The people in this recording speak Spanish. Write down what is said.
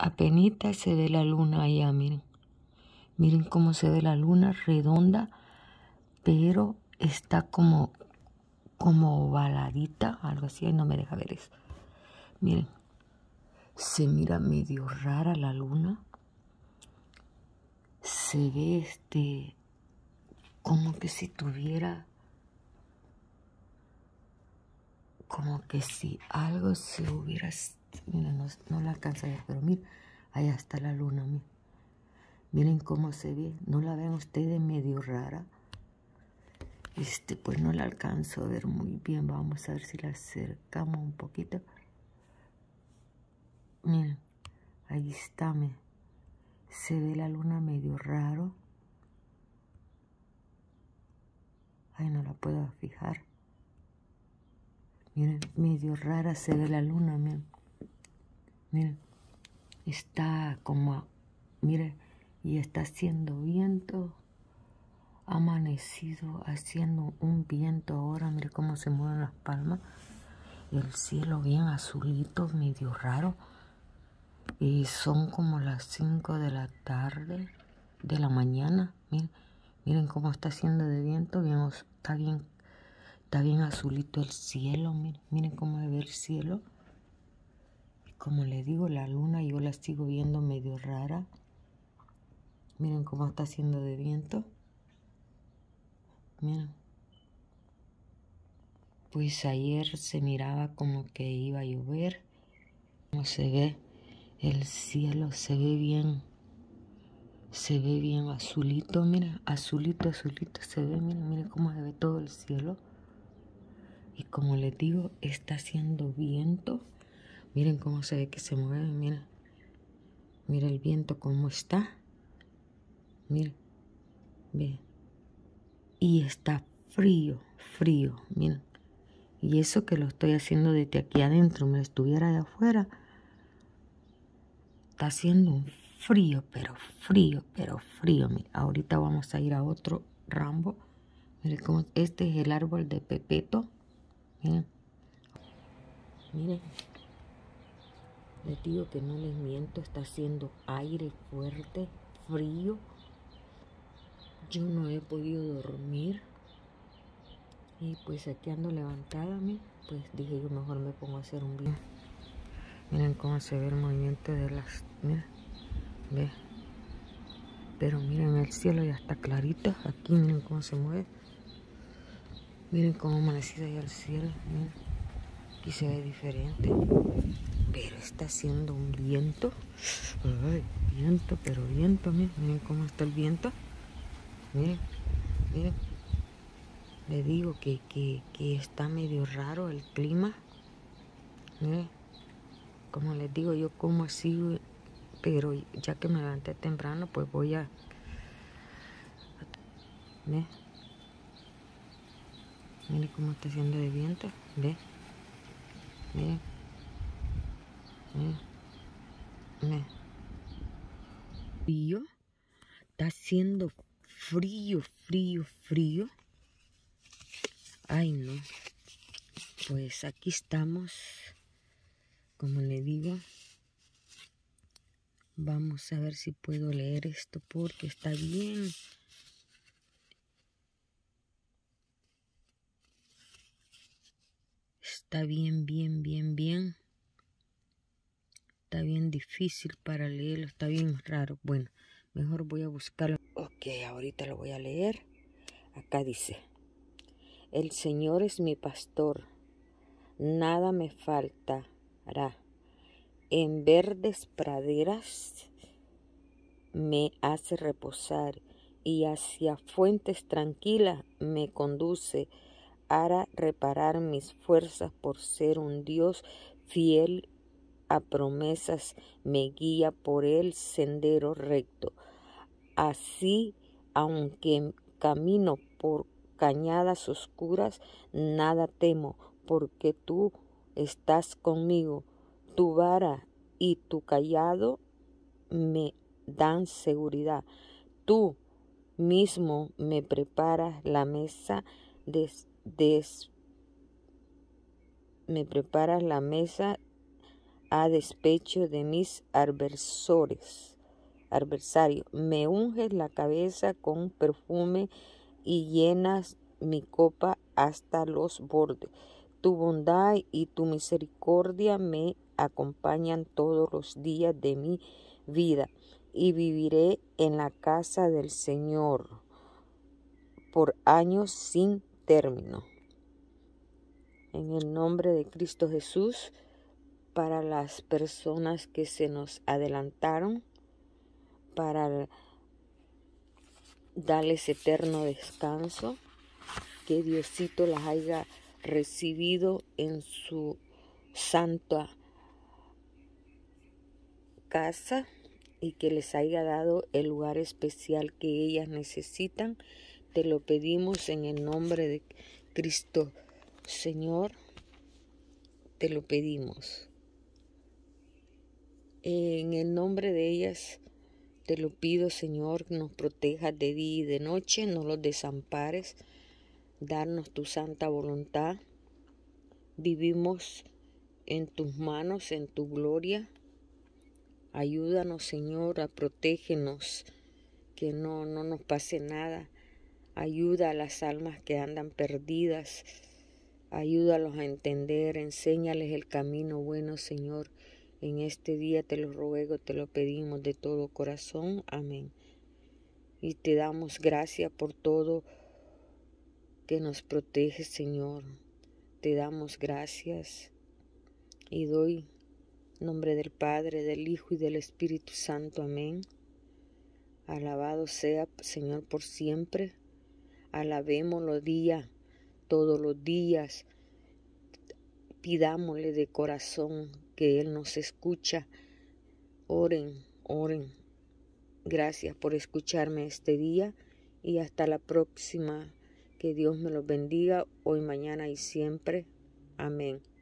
Apenita se ve la luna allá, miren. Miren cómo se ve la luna redonda, pero está como ovaladita, algo así. Ahí no me deja ver eso. Miren, se mira medio rara la luna. Se ve como que si tuviera, como que si algo se hubiera, miren, no la alcanza a ver, pero miren, allá está la luna, miren. Miren cómo se ve, ¿no la ven ustedes medio rara? Pues no la alcanzo a ver muy bien, vamos a ver si la acercamos un poquito. Miren, ahí está, miren. Se ve la luna medio raro. Ay, no la puedo fijar. Miren, medio rara se ve la luna, miren. Miren, está como, miren, y está haciendo viento. Ha amanecido haciendo un viento ahora, miren cómo se mueven las palmas. El cielo bien azulito, medio raro. Y son como las 5 de la tarde, de la mañana. Miren, miren cómo está haciendo de viento, está bien azulito el cielo. Miren cómo se ve el cielo. Y como les digo, la luna yo la sigo viendo medio rara. Miren cómo está haciendo de viento. Miren. Pues ayer se miraba como que iba a llover. Como se ve el cielo, se ve bien azulito, mira, azulito se ve, miren cómo se ve todo el cielo. Y como les digo, está haciendo viento. Miren cómo se ve que se mueve, mira el viento cómo está. Miren, ve. Y está frío, miren. Y eso que lo estoy haciendo desde aquí adentro, me estuviera de afuera. Está haciendo un frío, pero frío. Mira, ahorita vamos a ir a otro rambo. Miren cómo este es el árbol de pepeto. Miren. Miren. Les digo que no les miento, está haciendo aire fuerte, frío. Yo no he podido dormir. Y pues aquí ando levantada, pues dije yo mejor me pongo a hacer un video. Miren cómo se ve el movimiento de las... Miren, ve. Pero miren, el cielo ya está clarito. Aquí miren cómo se mueve. Miren cómo amanecido ya el cielo. Miren. Aquí se ve diferente. Pero está haciendo un viento. Ay, viento, pero viento. Miren cómo está el viento. Miren. Le digo que está medio raro el clima. Miren. Como les digo, yo como así, pero ya que me levanté temprano, pues voy a... ¿Ve? Miren cómo está haciendo de viento. ¿Ve? Miren. Frío. Está haciendo frío. Ay, no. Pues aquí estamos. Como le digo. Vamos a ver si puedo leer esto porque está bien. Está bien. Está bien difícil para leerlo, está bien raro. Bueno, mejor voy a buscarlo. Ok, ahorita lo voy a leer. Acá dice: el Señor es mi pastor, nada me faltará. En verdes praderas me hace reposar y hacia fuentes tranquilas me conduce. Hará reparar mis fuerzas por ser un Dios fiel a promesas, me guía por el sendero recto. Así, aunque camino por cañadas oscuras, nada temo, porque tú estás conmigo. Tu vara y tu cayado me dan seguridad. Tú mismo me preparas la mesa me preparas la mesa a despecho de mis adversarios. Me unges la cabeza con perfume y llenas mi copa hasta los bordes. Tu bondad y tu misericordia me acompañan todos los días de mi vida, y viviré en la casa del Señor por años sin término. En el nombre de Cristo Jesús, para las personas que se nos adelantaron, para darles eterno descanso, que Diosito las haya recibido en su santa casa y que les haya dado el lugar especial que ellas necesitan. Te lo pedimos en el nombre de Cristo, Señor, te lo pedimos. En el nombre de ellas te lo pido, Señor, nos protejas de día y de noche, no los desampares, darnos tu santa voluntad. Vivimos en tus manos, en tu gloria. Ayúdanos, Señor, a protégenos, que no nos pase nada. Ayuda a las almas que andan perdidas. Ayúdalos a entender, enséñales el camino bueno, Señor. En este día te lo ruego, te lo pedimos de todo corazón. Amén. Y te damos gracias por todo que nos protege, Señor. Te damos gracias y doy nombre del Padre, del Hijo y del Espíritu Santo. Amén. Alabado sea, Señor, por siempre. Alabémoslo todos los días. Pidámosle de corazón que Él nos escucha. Oren. Gracias por escucharme este día y hasta la próxima. Que Dios me los bendiga hoy, mañana y siempre. Amén.